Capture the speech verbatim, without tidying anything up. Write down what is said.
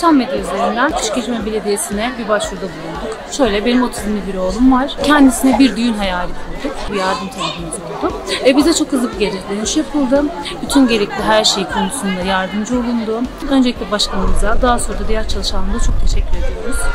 sosyal medya üzerinden Küçükçekmece Belediyesi'ne bir başvuruda bulunduk. Şöyle, benim otizmli bir oğlum var. Kendisine bir düğün hayali kurduk. Bir yardım talebimiz oldu. E, bize çok hızlı bir geri dönüş yapıldı. Bütün gerekli her şey konusunda yardımcı olundu. Öncelikle başkanımıza, daha sonra da diğer çalışanlara çok teşekkür ediyoruz.